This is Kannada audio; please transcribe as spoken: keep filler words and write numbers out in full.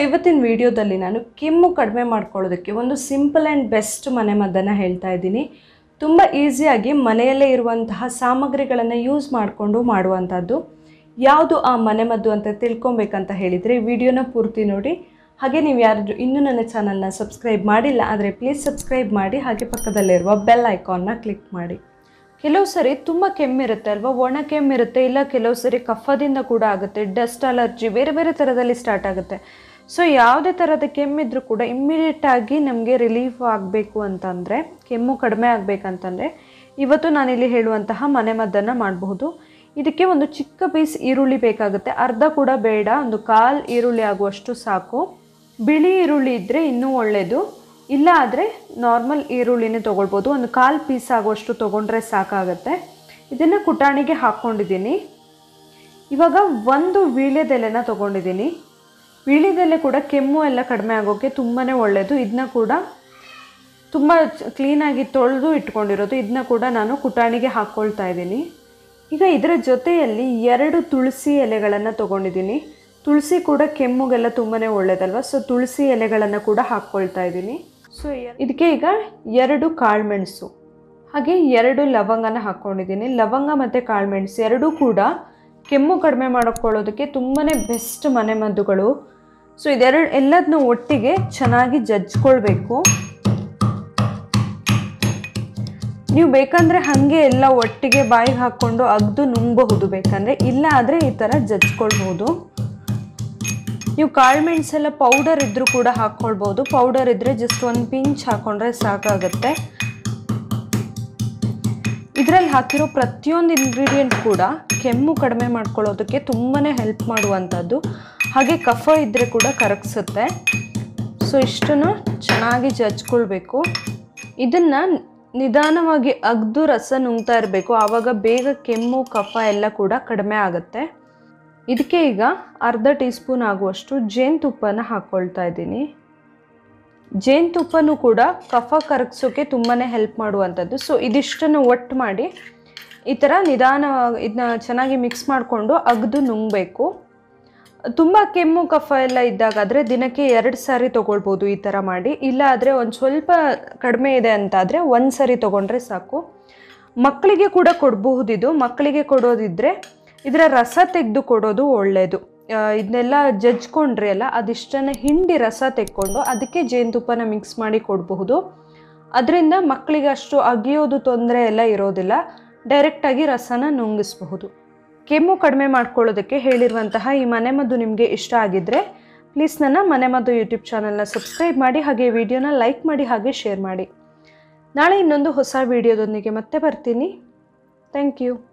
ಇವತ್ತಿನ ವಿಡಿಯೋದಲ್ಲಿ ನಾನು ಕೆಮ್ಮು ಕಡಿಮೆ ಮಾಡ್ಕೊಳ್ಳೋದಕ್ಕೆ ಒಂದು ಸಿಂಪಲ್ ಆ್ಯಂಡ್ ಬೆಸ್ಟ್ ಮನೆಮದ್ದನ್ನು ಹೇಳ್ತಾ ಇದ್ದೀನಿ. ತುಂಬ ಈಸಿಯಾಗಿ ಮನೆಯಲ್ಲೇ ಇರುವಂತಹ ಸಾಮಗ್ರಿಗಳನ್ನು ಯೂಸ್ ಮಾಡಿಕೊಂಡು ಮಾಡುವಂಥದ್ದು. ಯಾವುದು ಆ ಮನೆಮದ್ದು ಅಂತ ತಿಳ್ಕೊಬೇಕಂತ ಹೇಳಿದರೆ ವಿಡಿಯೋನ ಪೂರ್ತಿ ನೋಡಿ. ಹಾಗೆ ನೀವು ಯಾರಾದರೂ ಇನ್ನೂ ನನ್ನ ಚಾನಲ್ನ ಸಬ್ಸ್ಕ್ರೈಬ್ ಮಾಡಿಲ್ಲ ಆದರೆ ಪ್ಲೀಸ್ ಸಬ್ಸ್ಕ್ರೈಬ್ ಮಾಡಿ, ಹಾಗೆ ಪಕ್ಕದಲ್ಲಿರುವ ಬೆಲ್ ಐಕಾನ್ನ ಕ್ಲಿಕ್ ಮಾಡಿ. ಕೆಲವು ಸರಿ ತುಂಬ ಕೆಮ್ಮಿರುತ್ತೆ ಅಲ್ವಾ, ಒಣ ಕೆಮ್ಮಿರುತ್ತೆ, ಇಲ್ಲ ಕೆಲವು ಸರಿ ಕಫದಿಂದ ಕೂಡ ಆಗುತ್ತೆ, ಡಸ್ಟ್ ಅಲರ್ಜಿ ಬೇರೆ ಬೇರೆ ಥರದಲ್ಲಿ ಸ್ಟಾರ್ಟ್ ಆಗುತ್ತೆ. ಸೊ ಯಾವುದೇ ಥರದ ಕೆಮ್ಮಿದ್ರೂ ಕೂಡ ಇಮ್ಮಿಡಿಯೇಟಾಗಿ ನಮಗೆ ರಿಲೀಫ್ ಆಗಬೇಕು ಅಂತಂದರೆ, ಕೆಮ್ಮು ಕಡಿಮೆ ಆಗಬೇಕಂತಂದರೆ ಇವತ್ತು ನಾನಿಲ್ಲಿ ಹೇಳುವಂತಹ ಮನೆಮದ್ದನ್ನು ಮಾಡಬಹುದು. ಇದಕ್ಕೆ ಒಂದು ಚಿಕ್ಕ ಪೀಸ್ ಈರುಳ್ಳಿ ಬೇಕಾಗುತ್ತೆ, ಅರ್ಧ ಕೂಡ ಬೇಡ, ಒಂದು ಕಾಲು ಈರುಳ್ಳಿ ಆಗುವಷ್ಟು ಸಾಕು. ಬಿಳಿ ಈರುಳ್ಳಿ ಇದ್ದರೆ ಇನ್ನೂ ಒಳ್ಳೆಯದು, ಇಲ್ಲ ಆದರೆ ನಾರ್ಮಲ್ ಈರುಳ್ಳಿನೇ ತೊಗೊಳ್ಬೋದು. ಒಂದು ಕಾಲು ಪೀಸ್ ಆಗುವಷ್ಟು ತೊಗೊಂಡ್ರೆ ಸಾಕಾಗುತ್ತೆ. ಇದನ್ನು ಕುಟಾಣಿಗೆ ಹಾಕ್ಕೊಂಡಿದ್ದೀನಿ. ಇವಾಗ ಒಂದು ವೀಳ್ಯದೆಲೆನ ತೊಗೊಂಡಿದ್ದೀನಿ. ವೀಳ್ಯದೆಲೆ ಕೂಡ ಕೆಮ್ಮು ಎಲ್ಲ ಕಡಿಮೆ ಆಗೋಕ್ಕೆ ತುಂಬಾ ಒಳ್ಳೆಯದು. ಇದನ್ನ ಕೂಡ ತುಂಬ ಕ್ಲೀನಾಗಿ ತೊಳೆದು ಇಟ್ಕೊಂಡಿರೋದು, ಇದನ್ನ ಕೂಡ ನಾನು ಕುಟಾಣಿಗೆ ಹಾಕ್ಕೊಳ್ತಾ ಇದ್ದೀನಿ. ಈಗ ಇದರ ಜೊತೆಯಲ್ಲಿ ಎರಡು ತುಳಸಿ ಎಲೆಗಳನ್ನು ತೊಗೊಂಡಿದ್ದೀನಿ. ತುಳಸಿ ಕೂಡ ಕೆಮ್ಮುಗೆಲ್ಲ ತುಂಬಾ ಒಳ್ಳೆಯದಲ್ವ, ಸೊ ತುಳಸಿ ಎಲೆಗಳನ್ನು ಕೂಡ ಹಾಕ್ಕೊಳ್ತಾ ಇದ್ದೀನಿ. ಸೊ ಇದಕ್ಕೆ ಈಗ ಎರಡು ಕಾಳುಮೆಣಸು ಹಾಗೆ ಎರಡು ಲವಂಗನ ಹಾಕ್ಕೊಂಡಿದ್ದೀನಿ. ಲವಂಗ ಮತ್ತು ಕಾಳುಮೆಣಸು ಎರಡೂ ಕೂಡ ಕೆಮ್ಮು ಕಡಿಮೆ ಮಾಡ್ಕೊಳ್ಳೋದಕ್ಕೆ ತುಂಬಾ ಬೆಸ್ಟ್ ಮನೆಮದ್ದುಗಳು. ಸೊ ಇದೆರಡು ಎಲ್ಲದನ್ನೂ ಒಟ್ಟಿಗೆ ಚೆನ್ನಾಗಿ ಜಜ್ಕೊಳ್ಬೇಕು. ನೀವು ಬೇಕಂದರೆ ಹಾಗೆ ಎಲ್ಲ ಒಟ್ಟಿಗೆ ಬಾಯಿಗೆ ಹಾಕ್ಕೊಂಡು ಅಗ್ದು ನುಂಗಬಹುದು ಬೇಕಂದರೆ, ಇಲ್ಲ ಆದರೆ ಈ ಥರ ಜಜ್ಕೊಳ್ಬೋದು. ನೀವು ಕಾಳುಮೆಣಸೆಲ್ಲ ಪೌಡರ್ ಇದ್ದರೂ ಕೂಡ ಹಾಕ್ಕೊಳ್ಬೋದು. ಪೌಡರ್ ಇದ್ದರೆ ಜಸ್ಟ್ ಒಂದು ಪಿಂಚ್ ಹಾಕ್ಕೊಂಡ್ರೆ ಸಾಕಾಗುತ್ತೆ. ಇದರಲ್ಲಿ ಹಾಕಿರೋ ಪ್ರತಿಯೊಂದು ಇಂಗ್ರೀಡಿಯೆಂಟ್ ಕೂಡ ಕೆಮ್ಮು ಕಡಿಮೆ ಮಾಡ್ಕೊಳ್ಳೋದಕ್ಕೆ ತುಂಬಾ ಹೆಲ್ಪ್ ಮಾಡುವಂಥದ್ದು. ಹಾಗೆ ಕಫ ಇದ್ದರೆ ಕೂಡ ಕರಗಿಸುತ್ತೆ. ಸೊ ಇಷ್ಟನ್ನು ಚೆನ್ನಾಗಿ ಜಜ್ಕೊಳ್ಬೇಕು. ಇದನ್ನು ನಿಧಾನವಾಗಿ ಅಗ್ದು ರಸ ನುಂಗ್ತಾ ಇರಬೇಕು, ಆವಾಗ ಬೇಗ ಕೆಮ್ಮು ಕಫ ಎಲ್ಲ ಕೂಡ ಕಡಿಮೆ ಆಗುತ್ತೆ. ಇದಕ್ಕೆ ಈಗ ಅರ್ಧ ಟೀ ಸ್ಪೂನ್ ಆಗುವಷ್ಟು ಜೇನುತುಪ್ಪನ ಹಾಕ್ಕೊಳ್ತಾ ಇದ್ದೀನಿ. ಜೇನುತುಪ್ಪನೂ ಕೂಡ ಕಫ ಕರಗಿಸೋಕ್ಕೆ ತುಂಬಾ ಹೆಲ್ಪ್ ಮಾಡುವಂಥದ್ದು. ಸೊ ಇದಿಷ್ಟನ್ನು ಒಟ್ಟು ಮಾಡಿ ಈ ಥರ ನಿಧಾನವಾಗಿ ಇದನ್ನ ಚೆನ್ನಾಗಿ ಮಿಕ್ಸ್ ಮಾಡಿಕೊಂಡು ಅಗ್ದು ನುಂಗಬೇಕು. ತುಂಬ ಕೆಮ್ಮು ಕಫ ಎಲ್ಲ ಇದ್ದಾಗಾದರೆ ದಿನಕ್ಕೆ ಎರಡು ಸಾರಿ ತೊಗೊಳ್ಬೋದು ಈ ಥರ ಮಾಡಿ. ಇಲ್ಲ ಆದರೆ ಒಂದು ಸ್ವಲ್ಪ ಕಡಿಮೆ ಇದೆ ಅಂತಾದರೆ ಒಂದು ಸಾರಿ ತೊಗೊಂಡ್ರೆ ಸಾಕು. ಮಕ್ಕಳಿಗೆ ಕೂಡ ಕೊಡಬಹುದಿದು. ಮಕ್ಕಳಿಗೆ ಕೊಡೋದಿದ್ದರೆ ಇದರ ರಸ ತೆಗೆದು ಕೊಡೋದು ಒಳ್ಳೆಯದು. ಇದನ್ನೆಲ್ಲ ಜಜ್ಕೊಂಡ್ರೆ ಅಲ್ಲ, ಅದಿಷ್ಟನ್ನು ಹಿಂಡಿ ರಸ ತೆಕ್ಕೊಂಡು ಅದಕ್ಕೆ ಜೇನುತುಪ್ಪನ ಮಿಕ್ಸ್ ಮಾಡಿ ಕೊಡಬಹುದು. ಅದರಿಂದ ಮಕ್ಕಳಿಗೆ ಅಷ್ಟು ಅಗಿಯೋದು ತೊಂದರೆ ಎಲ್ಲ ಇರೋದಿಲ್ಲ, ಡೈರೆಕ್ಟಾಗಿ ರಸನ ನುಂಗಿಸಬಹುದು. ಕೆಮ್ಮು ಕಡಿಮೆ ಮಾಡ್ಕೊಳ್ಳೋದಕ್ಕೆ ಹೇಳಿರುವಂತಹ ಈ ಮನೆಮದ್ದು ನಿಮಗೆ ಇಷ್ಟ ಆಗಿದ್ದರೆ ಪ್ಲೀಸ್ ನನ್ನ ಮನೆಮದ್ದು ಯೂಟ್ಯೂಬ್ ಚಾನಲ್ನ ಸಬ್ಸ್ಕ್ರೈಬ್ ಮಾಡಿ, ಹಾಗೆ ವಿಡಿಯೋನ ಲೈಕ್ ಮಾಡಿ, ಹಾಗೆ ಶೇರ್ ಮಾಡಿ. ನಾಳೆ ಇನ್ನೊಂದು ಹೊಸ ವಿಡಿಯೋದೊಂದಿಗೆ ಮತ್ತೆ ಬರ್ತೀನಿ. Thank you.